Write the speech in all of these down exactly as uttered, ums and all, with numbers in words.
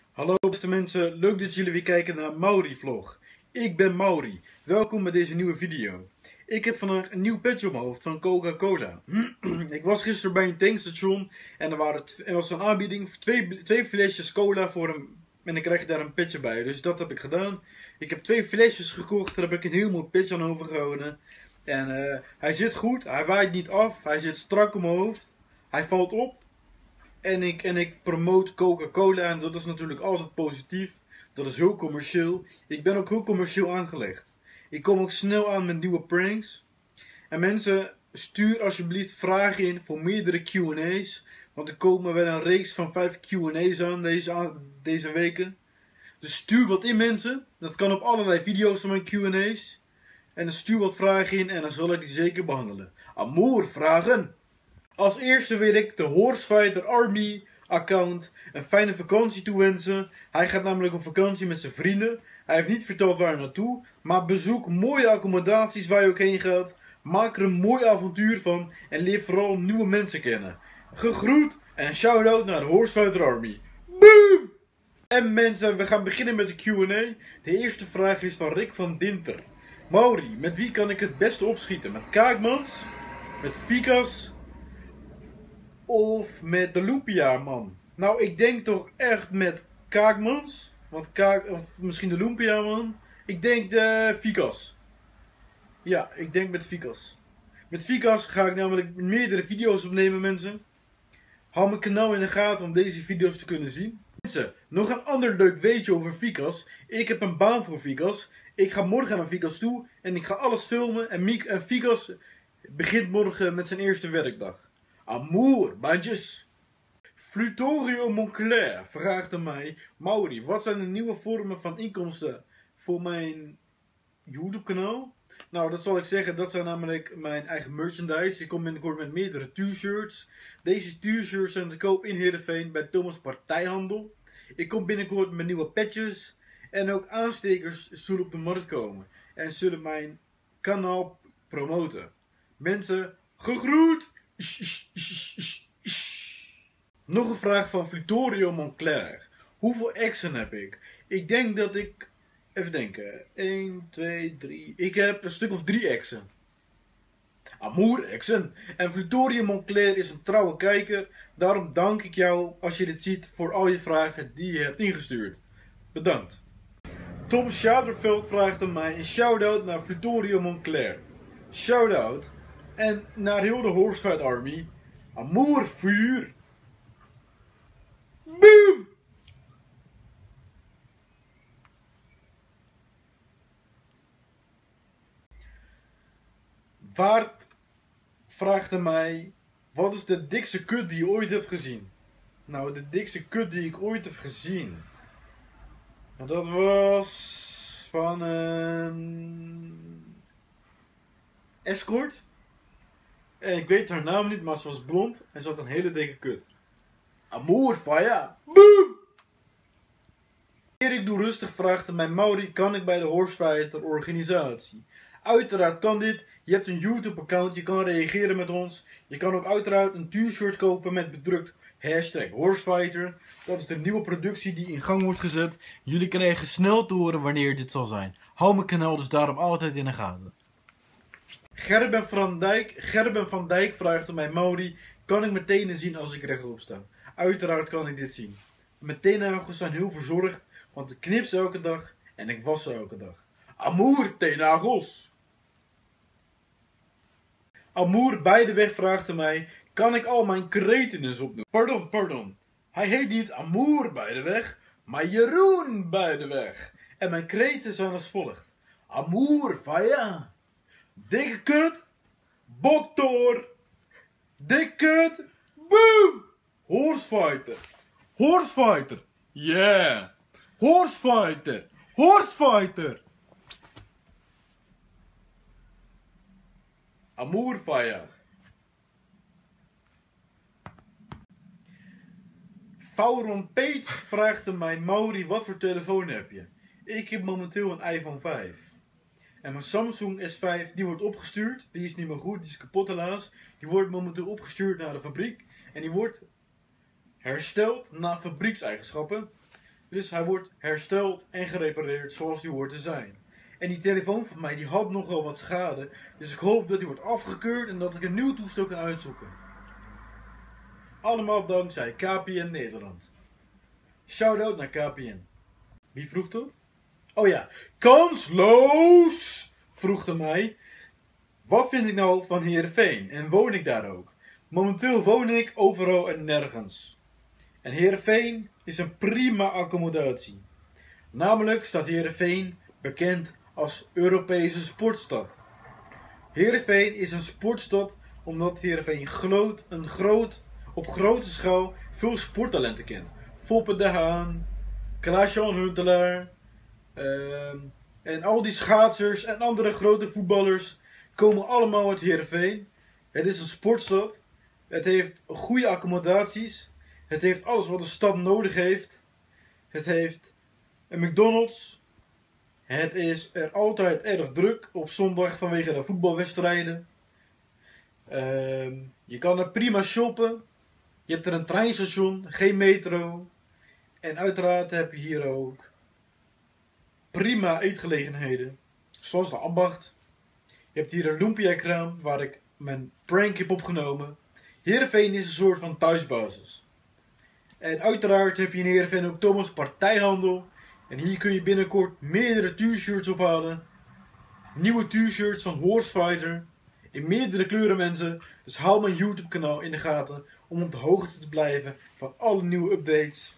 Hallo beste mensen, leuk dat jullie weer kijken naar Mauri Vlog. Ik ben Mauri, welkom bij deze nieuwe video. Ik heb vandaag een nieuw petje op mijn hoofd van Coca-Cola. Ik was gisteren bij een tankstation en er, waren er was een aanbieding voor twee, twee flesjes cola voor een, en dan krijg je daar een petje bij. Dus dat heb ik gedaan. Ik heb twee flesjes gekocht, daar heb ik een heel mooi petje aan overgehouden. En uh, hij zit goed, hij waait niet af, hij zit strak op mijn hoofd. Hij valt op. En ik, en ik promote Coca-Cola en dat is natuurlijk altijd positief. Dat is heel commercieel. Ik ben ook heel commercieel aangelegd. Ik kom ook snel aan met nieuwe pranks. En mensen, stuur alsjeblieft vragen in voor meerdere Q en A's. Want er komen wel een reeks van vijf Q en A's aan deze, deze weken. Dus stuur wat in mensen. Dat kan op allerlei video's van mijn Q en A's. En dan stuur wat vragen in en dan zal ik die zeker behandelen. Amour, vragen! Als eerste wil ik de Horsefighter Army account een fijne vakantie toewensen. Hij gaat namelijk op vakantie met zijn vrienden. Hij heeft niet verteld waar naartoe. Maar bezoek mooie accommodaties waar je ook heen gaat. Maak er een mooi avontuur van. En leer vooral nieuwe mensen kennen. Gegroet en shout-out naar de Horsefighter Army. Boom! En mensen, we gaan beginnen met de Q en A. De eerste vraag is van Rick van Dinter. Mauri, met wie kan ik het beste opschieten? Met Kaakmans? Met Fikas? Of met de Lumpia man? Nou, ik denk toch echt met Kaakmans. Want Kaak, of misschien de Lumpia man. Ik denk de Fikas. Ja, ik denk met Fikas. Met Fikas ga ik namelijk meerdere video's opnemen, mensen. Hou mijn kanaal in de gaten om deze video's te kunnen zien. Mensen, nog een ander leuk weetje over Fikas. Ik heb een baan voor Fikas. Ik ga morgen naar Fikas toe en ik ga alles filmen. En, Miek, en Fikas begint morgen met zijn eerste werkdag. Amour, bandjes. Flutorio Moncler vraagt aan mij: Mauri, wat zijn de nieuwe vormen van inkomsten voor mijn YouTube kanaal? Nou, dat zal ik zeggen, dat zijn namelijk mijn eigen merchandise. Ik kom binnenkort met meerdere t-shirts. Deze t-shirts zijn te koop in Heerenveen bij Thomas Partijhandel. Ik kom binnenkort met nieuwe patches. En ook aanstekers zullen op de markt komen. En zullen mijn kanaal promoten. Mensen, gegroet! Nog een vraag van Flutorio Moncler. Hoeveel exen heb ik? Ik denk dat ik... Even denken. één, twee, drie... Ik heb een stuk of drie exen. Amour, exen. En Flutorio Moncler is een trouwe kijker. Daarom dank ik jou, als je dit ziet, voor al je vragen die je hebt ingestuurd. Bedankt. Tom Schaderveld vraagt aan mij een shout-out naar Flutorio Moncler. Shout-out. En naar heel de Horsefighter Army. Amour, vuur. Boom! Waard vraagt aan mij: wat is de dikste kut die je ooit hebt gezien? Nou, de dikste kut die ik ooit heb gezien. Nou, dat was van een escort. En ik weet haar naam niet, maar ze was blond en ze had een hele dikke kut. Amour, fire. Boom! Erik Doe Rustig vraagt aan mij: Mauri, kan ik bij de Horsefighter organisatie? Uiteraard kan dit. Je hebt een YouTube account, je kan reageren met ons. Je kan ook uiteraard een t-shirt kopen met bedrukt hashtag Horsefighter. Dat is de nieuwe productie die in gang wordt gezet. Jullie krijgen snel te horen wanneer dit zal zijn. Hou mijn kanaal dus daarom altijd in de gaten. Gerben van Dijk, Gerben van Dijk vraagt aan mij: Mauri, kan ik mijn tenen zien als ik rechtop sta? Uiteraard kan ik dit zien. Mijn teennagels zijn heel verzorgd, want ik knip ze elke dag en ik was ze elke dag. Amour, teennagels! Amour Beideweg vraagt aan mij: kan ik al mijn kreten eens opnoemen? Pardon, pardon. Hij heet niet Amour Beideweg, maar Jeroen Beideweg. En mijn kreten zijn als volgt: Amour, faya. Dikke kut, boktor. Dikke kut, boom. Horsefighter. Horsefighter. Yeah. Horsefighter. Horsefighter. Amour, fire. Vauron Page vraagt aan mij: Mauri, wat voor telefoon heb je? Ik heb momenteel een iPhone vijf. En mijn Samsung S vijf, die wordt opgestuurd. Die is niet meer goed, die is kapot helaas. Die wordt momenteel opgestuurd naar de fabriek. En die wordt hersteld naar fabriekseigenschappen. Dus hij wordt hersteld en gerepareerd zoals die hoort te zijn. En die telefoon van mij die had nogal wat schade. Dus ik hoop dat die wordt afgekeurd en dat ik een nieuw toestel kan uitzoeken. Allemaal dankzij K P N Nederland. Shout-out naar K P N. Wie vroeg dat? Oh ja, kansloos! Vroeg hij mij. Wat vind ik nou van Heerenveen? En woon ik daar ook? Momenteel woon ik overal en nergens. En Heerenveen is een prima accommodatie. Namelijk staat Heerenveen bekend als Europese sportstad. Heerenveen is een sportstad omdat Heerenveen groot, een groot, op grote schaal veel sporttalenten kent. Foppe de Haan, Klaas-Jan Huntelaar uh, en al die schaatsers en andere grote voetballers komen allemaal uit Heerenveen. Het is een sportstad. Het heeft goede accommodaties. Het heeft alles wat de stad nodig heeft. Het heeft een McDonald's. Het is er altijd erg druk op zondag vanwege de voetbalwedstrijden. Uh, je kan er prima shoppen. Je hebt er een treinstation, geen metro. En uiteraard heb je hier ook prima eetgelegenheden. Zoals de Ambacht. Je hebt hier een lumpia-kraam waar ik mijn prank heb opgenomen. Heerenveen is een soort van thuisbasis. En uiteraard heb je in Heerenveen ook Thomas Partijhandel. En hier kun je binnenkort meerdere t-shirts ophalen. Nieuwe t-shirts van Horsefighter. In meerdere kleuren mensen. Dus hou mijn YouTube kanaal in de gaten. Om op de hoogte te blijven van alle nieuwe updates.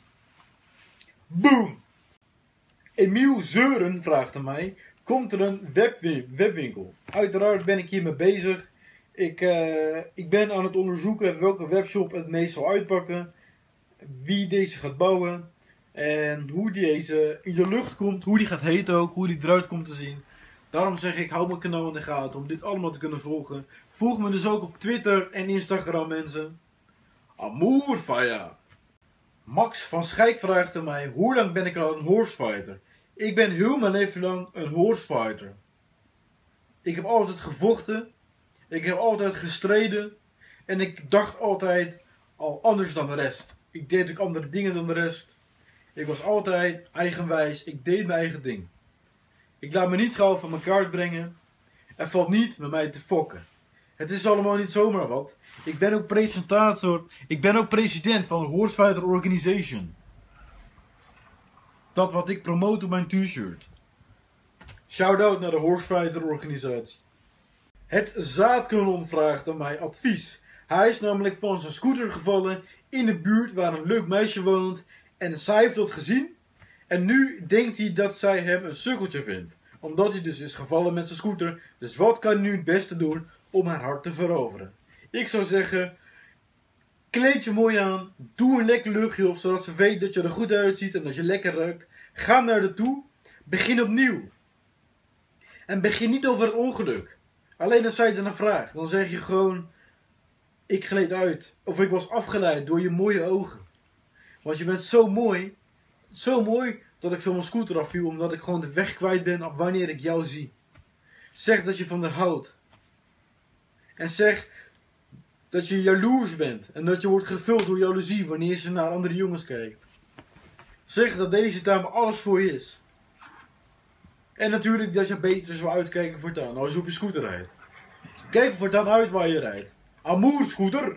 Boom! Emiel Zeuren vraagt aan mij. Komt er een webwinkel? Uiteraard ben ik hiermee bezig. Ik, uh, ik ben aan het onderzoeken welke webshop het meest zal uitpakken. Wie deze gaat bouwen. En hoe deze in de lucht komt. Hoe die gaat heten ook. Hoe die eruit komt te zien. Daarom zeg ik, hou mijn kanaal in de gaten om dit allemaal te kunnen volgen. Volg me dus ook op Twitter en Instagram, mensen. Amour faya. Max van Schijk vraagt aan mij, hoe lang ben ik al een horsefighter? Ik ben heel mijn leven lang een horsefighter. Ik heb altijd gevochten. Ik heb altijd gestreden. En ik dacht altijd al anders dan de rest. Ik deed ook andere dingen dan de rest. Ik was altijd eigenwijs. Ik deed mijn eigen ding. Ik laat me niet gauw van mijn kaart brengen. Er valt niet met mij te fokken. Het is allemaal niet zomaar wat. Ik ben ook presentator. Ik ben ook president van de Horsefighter Organization. Dat wat ik promote op mijn t-shirt. Shout-out naar de Horsefighter Organisatie. Het zaadkanon vraagt aan mij advies. Hij is namelijk van zijn scooter gevallen in de buurt waar een leuk meisje woont. En zij heeft dat gezien. En nu denkt hij dat zij hem een sukkeltje vindt. Omdat hij dus is gevallen met zijn scooter. Dus wat kan hij nu het beste doen om haar hart te veroveren? Ik zou zeggen, kleed je mooi aan. Doe een lekker luchtje op, zodat ze weet dat je er goed uitziet en dat je lekker ruikt. Ga naar haar toe. Begin opnieuw. En begin niet over het ongeluk. Alleen als zij ernaar vraagt. Dan zeg je gewoon, ik gleed uit. Of ik was afgeleid door je mooie ogen. Want je bent zo mooi. Zo mooi dat ik van mijn scooter afviel. Omdat ik gewoon de weg kwijt ben op wanneer ik jou zie. Zeg dat je van haar houdt. En zeg dat je jaloers bent. En dat je wordt gevuld door jaloezie wanneer ze naar andere jongens kijkt. Zeg dat deze dame alles voor je is. En natuurlijk dat je beter zou uitkijken voortaan als je op je scooter rijdt. Kijk voortaan uit waar je rijdt. Amour scooter!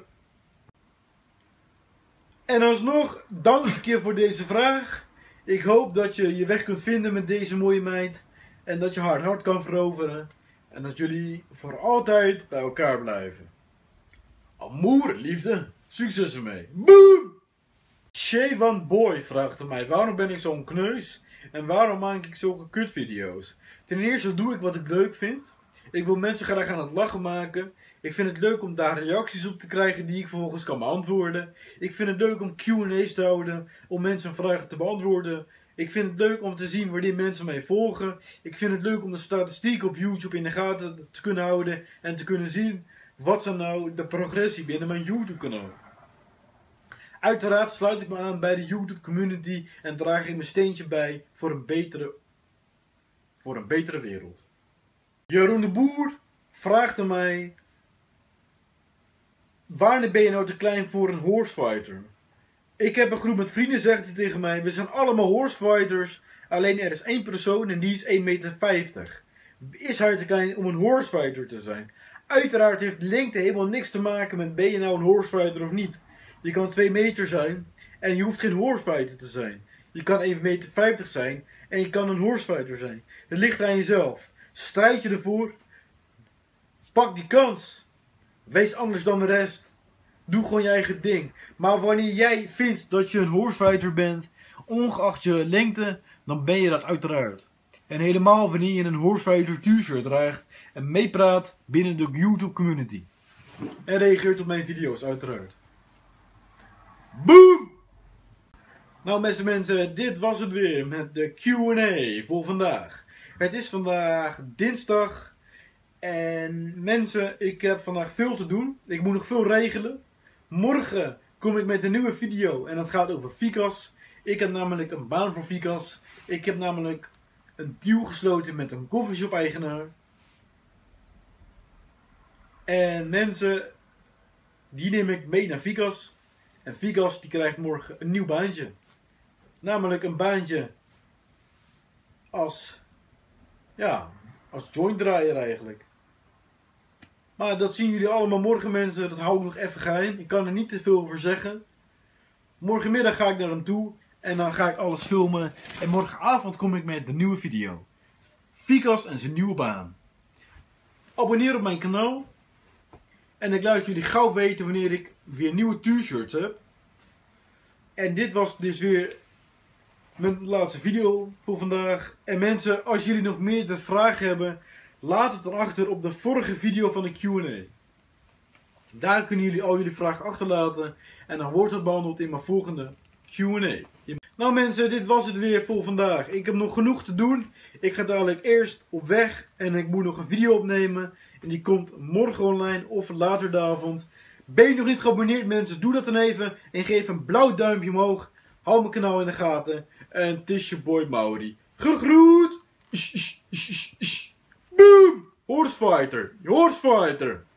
En alsnog, dank ik je voor deze vraag. Ik hoop dat je je weg kunt vinden met deze mooie meid. En dat je haar hart kan veroveren. En dat jullie voor altijd bij elkaar blijven. Amour, liefde. Succes ermee. Boom! Shewan Boy vraagt aan mij, waarom ben ik zo'n kneus? En waarom maak ik zulke kutvideo's? Ten eerste doe ik wat ik leuk vind. Ik wil mensen graag aan het lachen maken. Ik vind het leuk om daar reacties op te krijgen die ik vervolgens kan beantwoorden. Ik vind het leuk om Q en A's te houden, om mensen vragen te beantwoorden. Ik vind het leuk om te zien wanneer mensen mij volgen. Ik vind het leuk om de statistieken op YouTube in de gaten te kunnen houden en te kunnen zien wat zijn nou de progressie binnen mijn YouTube kanaal. Uiteraard sluit ik me aan bij de YouTube community en draag ik mijn steentje bij voor een betere, voor een betere wereld. Jeroen de Boer vraagt aan mij, wanneer ben je nou te klein voor een horsefighter? Ik heb een groep met vrienden, zegt hij tegen mij. We zijn allemaal horsefighters. Alleen er is één persoon en die is één meter vijftig. Is hij te klein om een horsefighter te zijn? Uiteraard heeft lengte helemaal niks te maken met ben je nou een horsefighter of niet. Je kan twee meter zijn en je hoeft geen horsefighter te zijn. Je kan één meter vijftig zijn en je kan een horsefighter zijn. Het ligt aan jezelf. Strijd je ervoor. Pak die kans. Wees anders dan de rest. Doe gewoon je eigen ding. Maar wanneer jij vindt dat je een horsefighter bent, ongeacht je lengte, dan ben je dat uiteraard. En helemaal wanneer je een horsefighter t-shirt draagt en meepraat binnen de YouTube community. En reageert op mijn video's uiteraard. Boom! Nou beste mensen, dit was het weer met de Q en A voor vandaag. Het is vandaag dinsdag. En mensen, ik heb vandaag veel te doen. Ik moet nog veel regelen. Morgen kom ik met een nieuwe video en dat gaat over Ficas. Ik heb namelijk een baan voor Ficas. Ik heb namelijk een deal gesloten met een coffeeshop eigenaar. En mensen, die neem ik mee naar Ficas. En Ficas die krijgt morgen een nieuw baantje. Namelijk een baantje als, ja, als jointdraaier eigenlijk. Maar dat zien jullie allemaal morgen mensen, dat hou ik nog even geheim. Ik kan er niet te veel over zeggen. Morgenmiddag ga ik naar hem toe en dan ga ik alles filmen. En morgenavond kom ik met de nieuwe video. Ficas en zijn nieuwe baan. Abonneer op mijn kanaal. En ik laat jullie gauw weten wanneer ik weer nieuwe t-shirts heb. En dit was dus weer mijn laatste video voor vandaag. En mensen, als jullie nog meer vragen hebben, laat het dan achter op de vorige video van de Q en A. Daar kunnen jullie al jullie vragen achterlaten. En dan wordt het behandeld in mijn volgende Q en A. Nou mensen, dit was het weer voor vandaag. Ik heb nog genoeg te doen. Ik ga dadelijk eerst op weg. En ik moet nog een video opnemen. En die komt morgen online of later de avond. Ben je nog niet geabonneerd mensen? Doe dat dan even. En geef een blauw duimpje omhoog. Hou mijn kanaal in de gaten. En het is je boy Mauri. Gegroet! Boom! Horsefighter! Horsefighter!